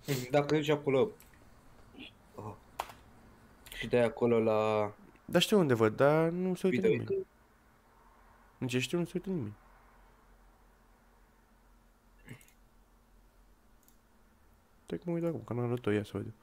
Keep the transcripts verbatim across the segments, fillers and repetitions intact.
Dacă ești acolo oh, și dai acolo la Dar știu unde văd, dar nu se uită video, nimeni. Nici știu, nu se uită nimeni. Stai că mă uit acum, canalul tău, ia să văd.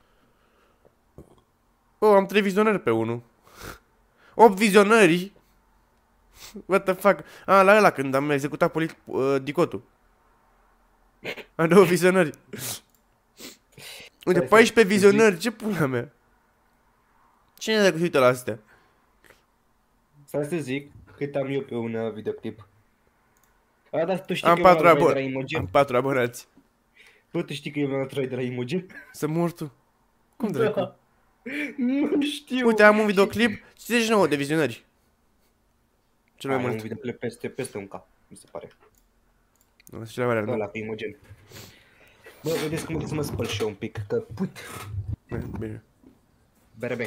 Oh, am trei vizionări pe unul. opt vizionări? What the fuck? Ah, la ăla, când am executat poli- uh, dicotul. Am două vizionări. Uite, Stai să paisprezece zic, vizionări, ce pula mea? Cine dacă se uită la astea? stai să zic cât am eu pe un uh, videoclip. A, dar tu știi Am că eu mi-am patru luat trai de abo... la Am Imogen? patru abonați. Bă, tu știi că eu mi-am luat trai de la Imogen? Să mor tu. Cum dracu? Da. Nu știu. Uite, am un Și... videoclip, cincizeci și nouă de vizionări. Cel mai Ai, am un mult. videoclip peste, peste un K, mi se pare. Nu, cel mai mare, Ăla nu. cu Imogen. Bă, vedeți cum să mă spăl și eu un pic, că put. Bine. Berbe.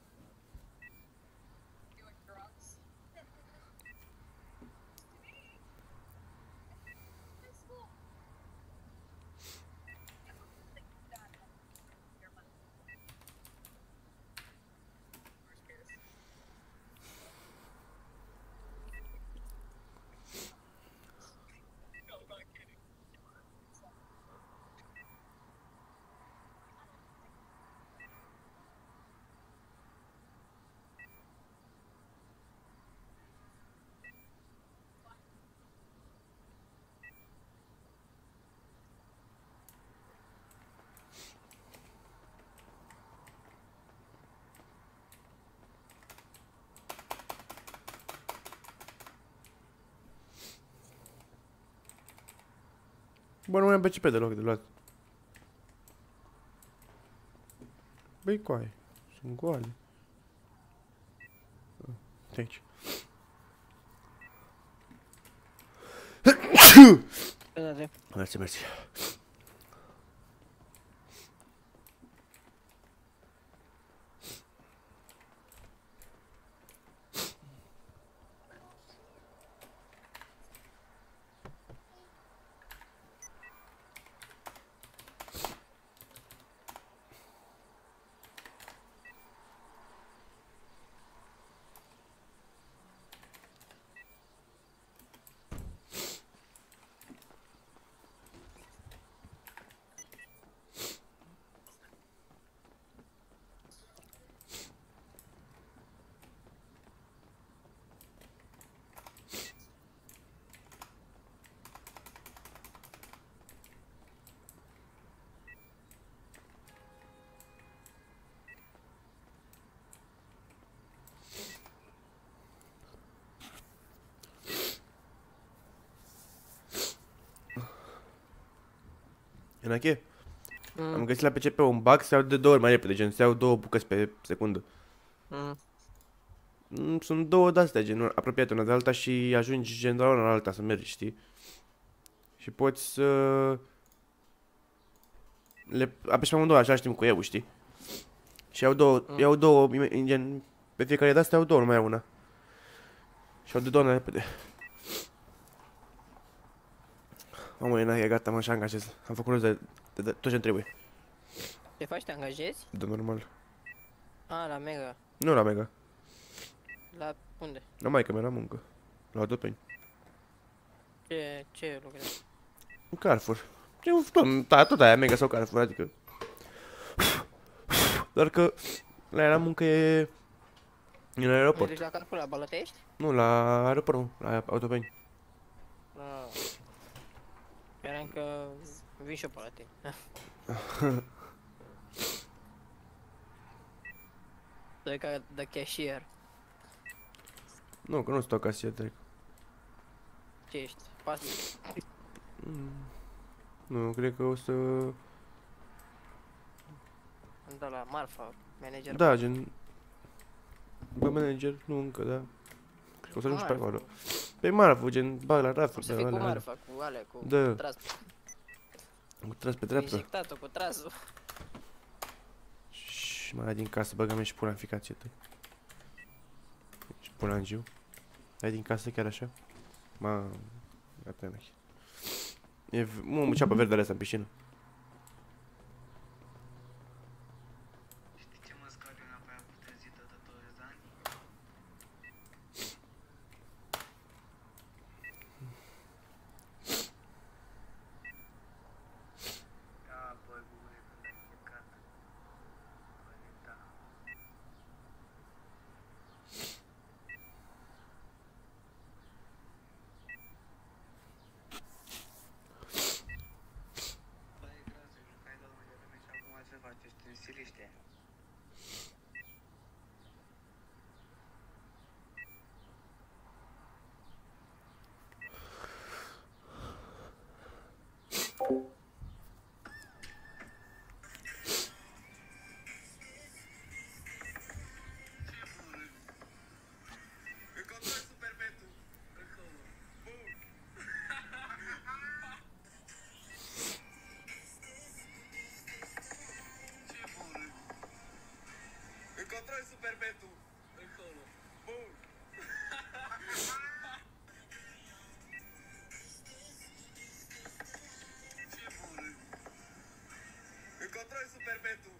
Bă, nu mai am P C P deloc de luat. Băi, coaie. Sunt goale. De aici. Mersi, mersi. Enache? Mm. Am găsit la P C P un bug, se iau de două ori mai repede, gen se iau două bucăți pe secundă. Mm. Mm, Sunt două de-astea, gen apropiate una de alta și ajungi gen de la una la alta să mergi, știi? Și poți să... Le apeși pe amândouă așa timp cu eu, știi? Și iau două, Mm. iau două, ime- gen, pe fiecare de-astea iau două, nu mai iau una. Și iau de două ori mai repede. Mamă, e gata, mă, așa angajez. Am făcut rost de, de, de tot ce-mi trebuie. Ce faci, te angajezi? De normal. A, la Mega. Nu la Mega. La unde? La maică mea, la muncă. La Dopeni. Ce, ce lucrezi? În Carrefour. E un tot, da, tot aia Mega sau Carrefour, adică... Doar că la ea la muncă e... E la aeroport. Mergi la Carrefour, la Bălătești? Nu, la aeroport, nu, la Autopeni. La... Speram că vii și eu pe la tine. Doi ca de cashier. Nu, că nu stau casier, trec. Ce ești? Pasiv. Nu, cred că o să... Am dat la Marfa, manager. Da, gen... Bă, manager, nu încă, da. Cred că o să ajung și pe Marfa. acolo. Pe Marfa, gen, bag la O rafuri, să de fii la cu alea. Marfa, cu alea, cu Da. tras, Cu tras pe cu dreapta. injectatul, cu trasul. Și mai din casă, băgăm și pula în ficație tăi. Și pula în giu. Ai din casă chiar așa? Ma... Gata, n-ai. E... Mă, ceapă verde alea în piscină. stiliște. Încontroi superbetul acolo. Bun. Ce bun. Încontroi superbetul.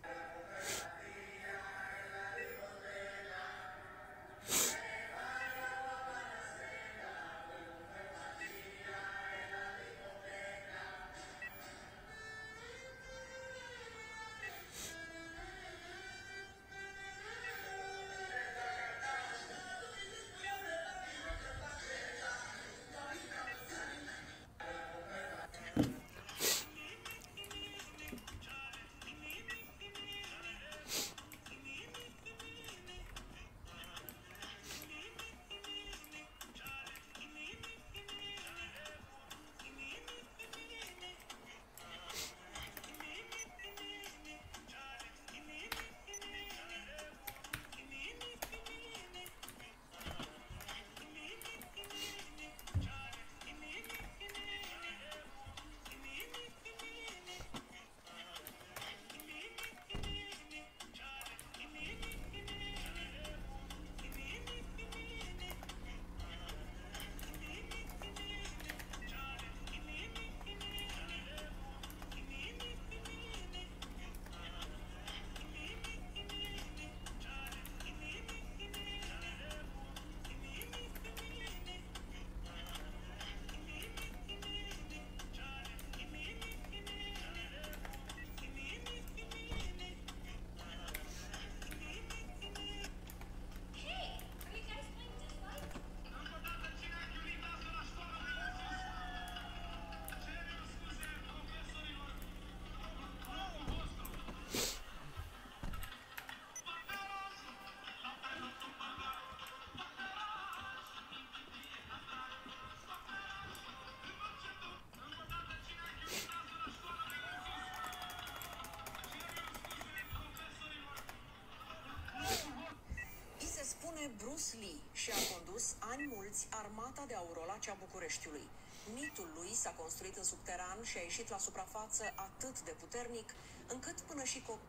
Bruce Lee și-a condus ani mulți armata de Aurolaci a Bucureștiului. Mitul lui s-a construit în subteran și a ieșit la suprafață atât de puternic, încât până și co...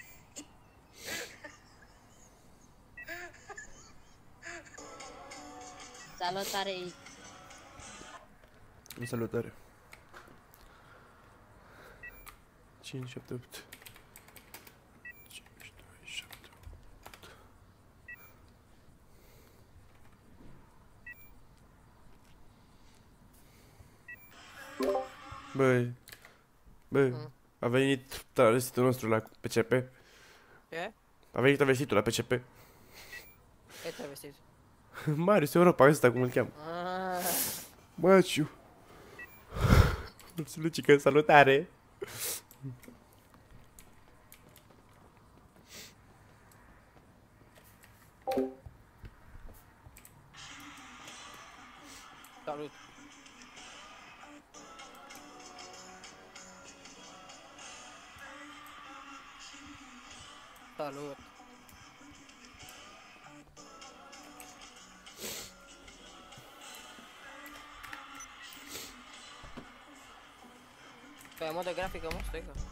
Salutare! Salutare! cinci, șapte, opt. cinci, doi, șapte, opt. Băi, bă, Mm. a venit travestitul nostru la P C P. Ce? A venit travestitul la P C P. Ce te-ai vestit? Marius Europa, ăsta cum îl cheamă. Ah, Maciu. Lucică, salutare. salut. Salut. Pe modă grafică, mă, stai că...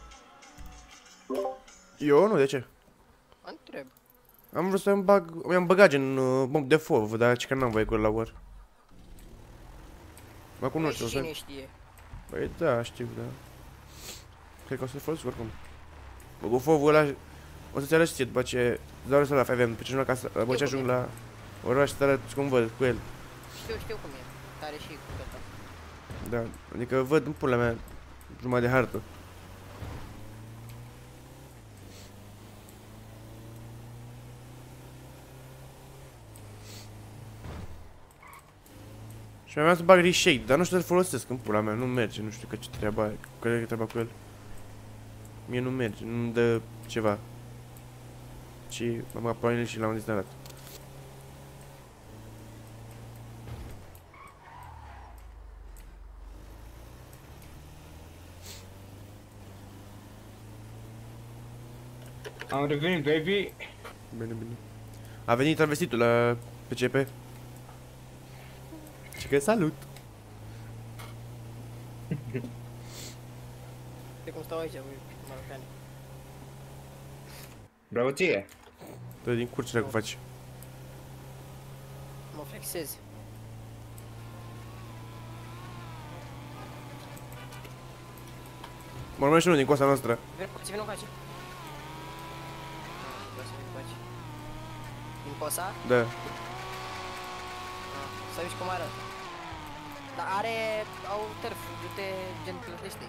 Eu nu, de ce? Mă întreb. Am vrut să-mi bag, mi-am băgat gen uh, bomb de fov, dar ce că n-am voie cu la War. Acum nu Păi știu, o să... cine știe? Băi, da, știu, da. Cred că o să-l folosesc oricum. Bă, cu fovul ăla, o să-ți arăt ție după ce... Doar să la cinci M, după ce, acasă, după ce ajung la oraș, să te arăt cum văd cu el. Știu, știu cum e. Tare și cu ăsta. Da, adică văd în pula mea jumătate de hartă. Și mai vreau să bag reshade, dar nu știu să-l folosesc în pula mea, nu merge, nu știu că ce treaba, care e treaba cu el. Mie nu merge, nu-mi dă ceva. Și am apucat el și l-am instalat. Am revenit, baby. Bine, bine. A venit travestitul la P C P. Și că salut! De cum stau aici, voi, marocani. Bravo ție. Dă din curci dacă faci. Mă flexez. Mă urmește unul din coasta noastră. Vino cu ce, vino cu aici. Vreau să vin cu aici. Din posa? Da. Să uiți cum arată. Dar are... au tărf, du-te gen plătește.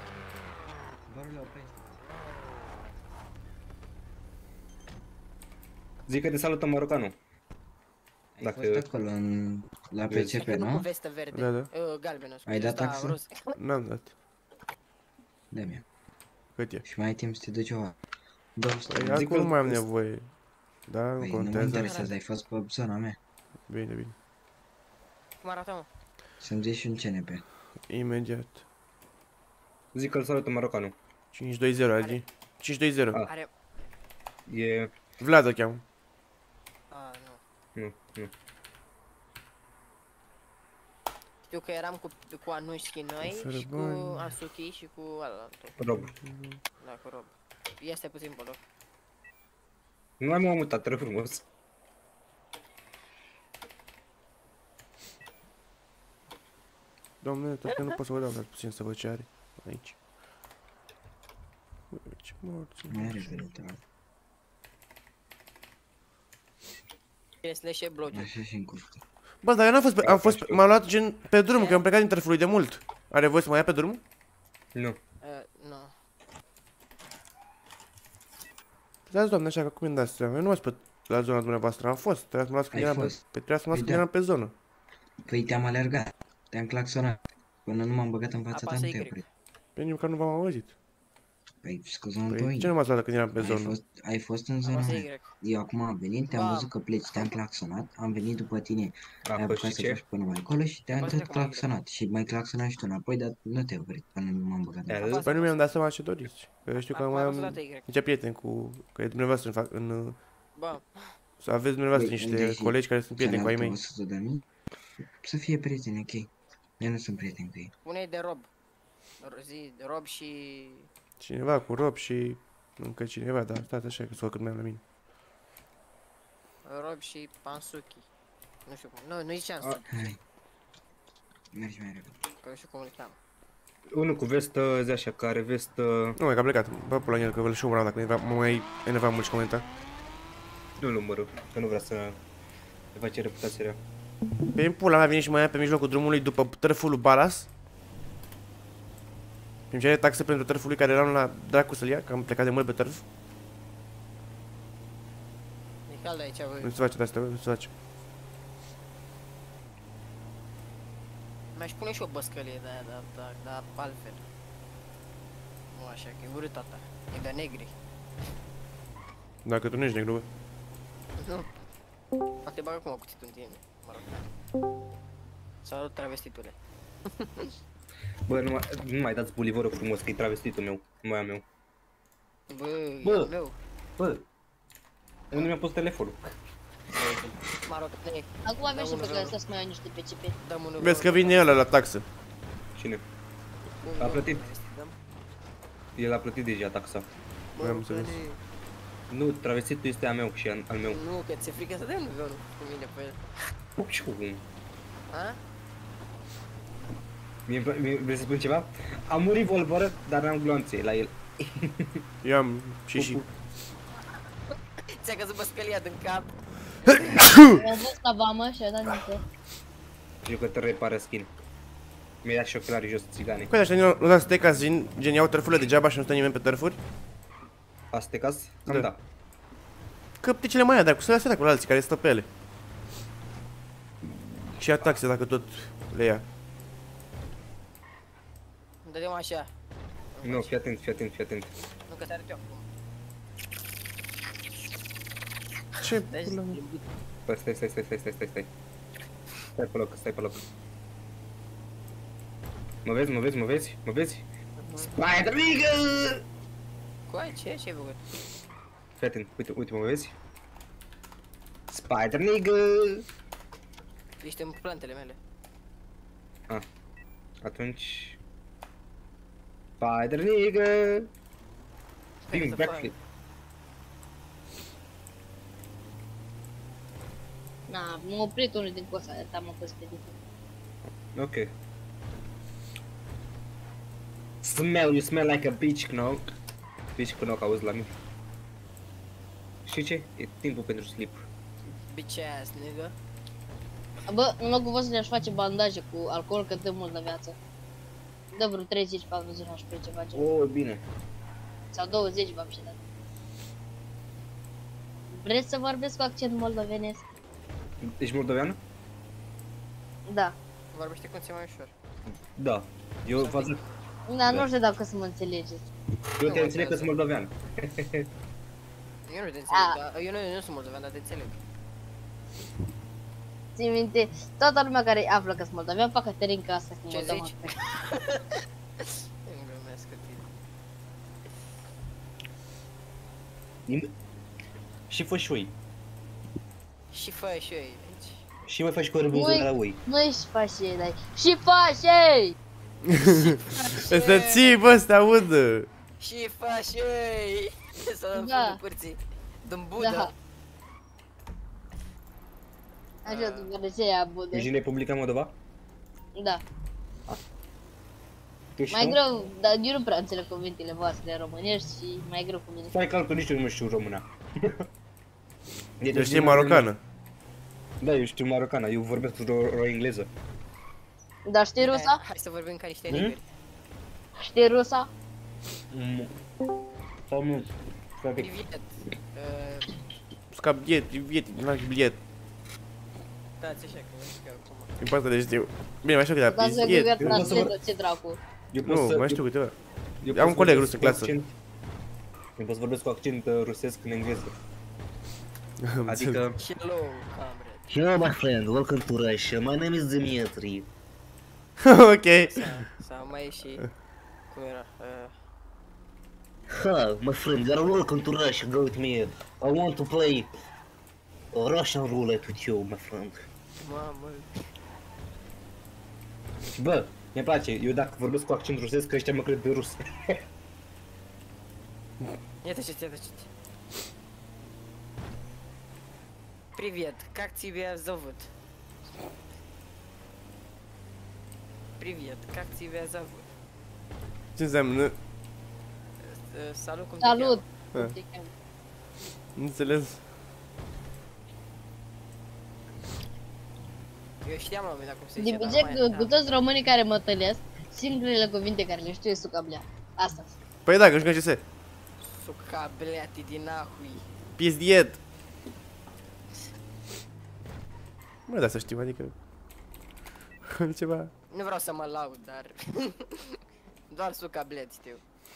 Zic că te salută marocanul. Ai Dacă- fost acolo în, la Vezi. P C P, Nu cu nu? vestă verde. Da, da. Uh, galbenă, scuze. Ai dat ăsta taxă? roz. N-am dat. Da-mi. Cât e? Și mai ai timp să te duci o două sute. Păi Zic acum că- nu mai am nevoie. Da, nu Păi nu mă contează. interesează, ai fost pe zona mea. Bine, bine. Cum arată, mă? Să-mi zici și un C N P. Imediat. Zic că îl salută marocanul. cinci doi zero, Adi. cinci doi zero. Ah. Are... E... Vlad o cheamă. A, nu. Nu, nu. Știu că eram cu, cu Anushki noi Oferă și cu bani. Asuki și cu alălalt. Rob. Da, cu Rob. Este puțin pe loc. Nu mai m-am mutat, te rog frumos. Domnule, tot că nu pot să vă dau, dar puțin să văd ce are aici. Ui, ce morți. Mai are venit. Trebuie să le și bloce. Așa și în curte. Bă, dar eu n-am fost pe, am fost, pe- m-am luat gen pe drum, că am plecat din Tărfului de mult. Are voie să mă ia pe drum? Nu. Uh, nu. Dați, doamne, așa, că cum îmi dați seama? Eu nu m-ați pe la zona dumneavoastră, am fost. Trebuia să mă las când Ai eram pe, fost? pe, trebuia să mă las Păi când da. eram pe zonă. Păi te-am alergat. Te-am claxonat. Până nu m-am băgat în fața ta, Apasă nu te-ai Y. oprit. Pe nici măcar nu v-am auzit. Păi scuză-mă pe Păi, mine. ce nu m-ați luat când eram pe Ai zonă? fost, ai fost în zona Apasă mea. Y. Eu acum am venit, te-am Ba. văzut că pleci, te-am claxonat, am venit după tine, ai A, apucat și să ce? faci până mai acolo și te-am Apasă tot de comandă. claxonat. Și mai claxonat și tu înapoi, dar nu te-ai oprit până nu m-am băgat în Ia, fața. Apasă. Păi nu mi-am dat seama ce doriți. Că eu știu că Acum mai am am văzut dată Y. niște prieteni cu... Că e dumneavoastră în, fac, în uh, Bă, să aveți dumneavoastră Păi, niște unde și colegi care sunt prieteni cu ai cealaltă mei. o sută de mii? Să fie prieteni, ok. Eu nu sunt prieten cu ei. pune-i de Rob. Zi, de Rob și... Cineva cu Rob și încă cineva, dar stați așa că s-o cât mai am la mine. Rob și Pansuki. Nu știu cum. Nu, nu ziceam Suki, Hai. Mergi mai repede. că nu știu cum îl cheamă. Unul cu vestă, zi așa, care vestă... Nu, mai că a plecat. Bă, pula în el, că îl și umăram dacă enerva- mă mai enerva mult și comenta. Nu-l umără, că nu vrea să ne face reputație rea. Pe în pula mea vine și mă ia pe mijlocul drumului după tărful lui Balas. Îmi cere taxe pentru tărful lui care eram la dracu să-l ia, că am plecat de mult pe tărf. E cald aici, Nu voi. se face de asta, nu se face. Mi-aș pune și o băscălie de aia, dar, dar, dar altfel. Nu așa, că e urât tata. E de negri. Dacă tu nu ești negru, bă. Nu. Poate te bag acum cuțitul în tine, mă rog. Salut, travestitule. Bă, nu mai, nu mai dați bully, vă rog frumos, că e travestitul meu, nu mai am eu. Bă, Bă. e al meu. Bă, unde mi-a pus telefonul? Mă rog, ne, Acum avem și Da, pe unul care vreau. să mai iau niște P C P. dăm unul. Vezi că vine ăla la taxă. Cine? Unul A plătit. travestit, dăm. El a plătit deja taxa. Bă, Am nu, înțeles. că Nu, travestitul este al meu și al, al meu. Nu, că ți-e frică să dăm unul cu mine pe el. Și cum? A? Mie, mie, vrei să spun ceva? Am un revolver, dar n-am gloanțe la el. Eu am și și. Ți-a căzut băscălia din cap. Am fost la vamă și a dat niște. Jucător repară skin. Mi-a dat și ochelari jos țigane. Păi așa, nu dați teca zin, gen iau tărfurile degeaba și nu stă nimeni pe tărfuri? Asta e caz? Da. Cam da. Că pticele mai ia, dar cu să le astea cu alții care stă pe ele. Și ia taxe dacă tot le ia. Dădem așa. Nu, fii atent, fii atent, fii atent. Nu că te arăt eu acum. Ce Deci, pula mea? Stai, stai, stai, stai, stai, stai, stai, stai. Stai pe loc, stai pe loc. Mă vezi, mă vezi, mă vezi, mă vezi? Spider Eagle! Coai, ce? Ce ai făcut? Fii atent, uite, uite, mă vezi? Spider Eagle! Ești în plantele mele. Ah, atunci... Spider Eagle! Bing, backflip. Na, m-a oprit unul din cosa aia, am fost pe difu. Ok. Smell, you smell like a bitch knock. Bitch knock, auzi la mine. Și ce? E timpul pentru sleep. Bitch ass, nigga. Bă, în locul vostru le-aș face bandaje cu alcool, că dă mult la viață. Dă vreo treizeci patruzeci H P ceva gen. Oh, bine. Sau douăzeci v-am și dat. Vreți să vorbesc cu accent moldovenesc? Ești moldovean? Da. Vorbește cum ți-e mai ușor. Da. Eu v-ați... Da, nu știu dacă să mă înțelegeți. Eu te înțeleg că sunt moldovean. Eu nu te înțeleg, A. dar eu nu, eu nu sunt moldovean, dar te înțeleg. Ții minte, toată lumea care află că sunt moldovean, fac Caterinca asta cu Ce moldovan. zici? Îmi glumesc cu tine. Și fă și ui. Și fă și eu aici. Și mai faci cu râbuzul de la ui. Nu ești fașei, dai. Și fașei! Ăsta ții, bă, să te audă. Și fă și ei. Să dăm Da. fundul curții. Dăm Buddha. Da. Așa, după de ce ia budă. Ești din Republica Moldova? Da. Tu și Mai tu? greu, dar eu nu prea înțeleg cuvintele voastre românești și mai greu cu mine. Stai calcul, nici eu nu știu româna. Eu știi marocană. Da, eu știu marocana, eu vorbesc o engleză. Dar știi rusa? Hai să vorbim ca niște Hmm? negri. Știi rusa? Sau nu. Stai pic. Privet. Uh, Scap bilet, privet, n-am bilet. Stați așa, că nu știu acum. Din partea de știu. Bine, mai știu câteva Dați să pizghet. Google Eu pot să vă- Translate, ce dracu. Eu pot Nu, să- mai știu eu- câteva. eu Am pot un să coleg vorbesc rus în cu clasă. accent- Eu pot să vorbesc cu accent uh, rusesc în engleză. Adică... Hello, comrade. Hello my friend, welcome to Russia. My name is Dimitri. Ok. Sau, sau mai e și... Cum era? Uh, Hi, my friend, you are welcome to Russia. Go with me. I want to play Russian roulette with you, my friend. mamă. Bă, mi-e place. Eu dacă vorbesc cu accent rusesc, că ăștia mă cred de rus. Iată ce, iată ce. Привет, как тебя зовут? Привет, как тебя зовут? Ce înseamnă? Uh, Salut, cum te Salut! Ah. Te cheamă. Nu înțeles. cheamă? Eu știam la un moment dat cum se Din zice, dar bicec, nu mai- cu toți românii care mă tălesc, singurele cuvinte care le știu e sucablea. Asta. Păi da, că jucăm ce se. Suca, блядь, iди нахуй. Pizdiet. Mă, da să știu, adică... Ceva... Nu vreau să mă laud, dar... Doar suca, bled, știu.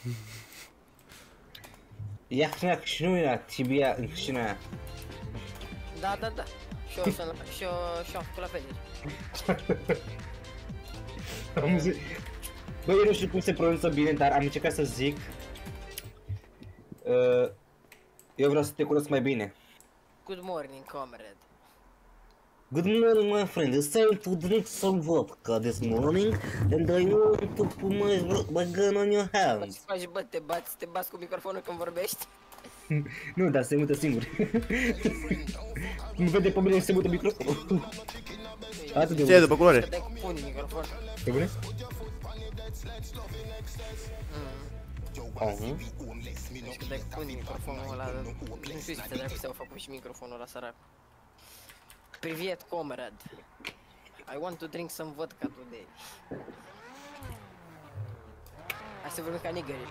Я хряк-шнуя, тебя начинаю. Da, da, da. Și eu sunt, și eu, și eu am făcut la fel. Am zis... Bă, eu nu știu cum se pronunță bine, dar am încercat să zic... Uh, eu vreau să te cunosc mai bine. Good morning, comrade. Good morning, my friend. It's time to drink some vodka this morning, and I want to put my, my gun on your Bă, ce hands. faci, bă, te bați, te bați cu microfonul când vorbești? Nu, dar se mută singur. Nu vede pe mine și se mută microfonul. Atât de Ce e mult. după culoare? Că dai cu pumnii microfon. Pe bune? Mm. Aha. Deci că dai cu pumnii microfonul ăla, nu știu ce dracu să-o fac și microfonul ăla sărac. Привет, comrade. I want to drink some vodka today. Hai să vorbim ca nigării.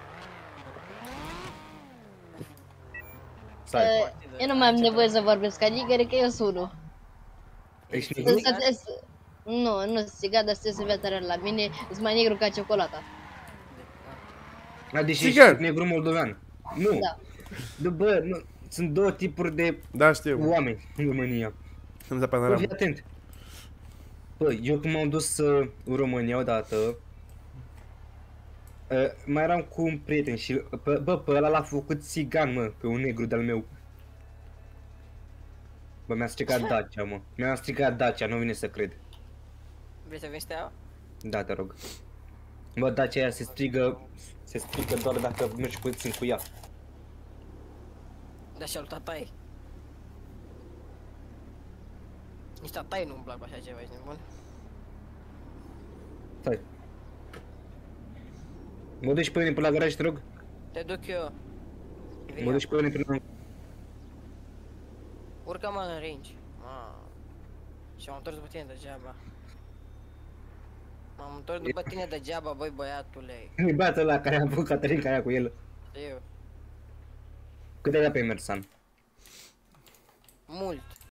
Stai. Uh, eu nu mai am nevoie să vorbesc ca nigări, că eu sunt unul. Ești Însă negru? trebuie să... Nu, nu sunt țigat, dar trebuie să viața rea la mine, sunt mai negru ca ciocolata. A, deși Țigan. ești negru moldovean. Nu. Da. Da, bă, nu. Sunt două tipuri de Da, știu. oameni în România. Îmi da Bă, fii panoramă. atent. Bă, eu când m-am dus uh, în România odată, uh, mai eram cu un prieten și, bă, bă, pe ăla l-a făcut țigan, mă, pe un negru de-al meu. Bă, mi-a stricat Dacia, mă. Mi-a stricat Dacia, nu vine să cred. Vrei să vin stea? Da, te rog. Bă, Dacia aia se strigă, se strigă doar dacă mergi puțin cu ea. Da, și al tatai. Nici tatai nu-mi plac cu așa ceva, ești nebun? Stai. Mă duci pe mine până la garaj, te rog? Te duc eu. Vin Mă eu. duci pe mine până la... Urcă-mă în range. Ah. Și m-am întors după tine degeaba. M-am întors după tine degeaba, băi băiatule. E băiatul ăla care a făcut Caterinca aia cu el. Eu. Cât ai dat pe Mersan? Mult.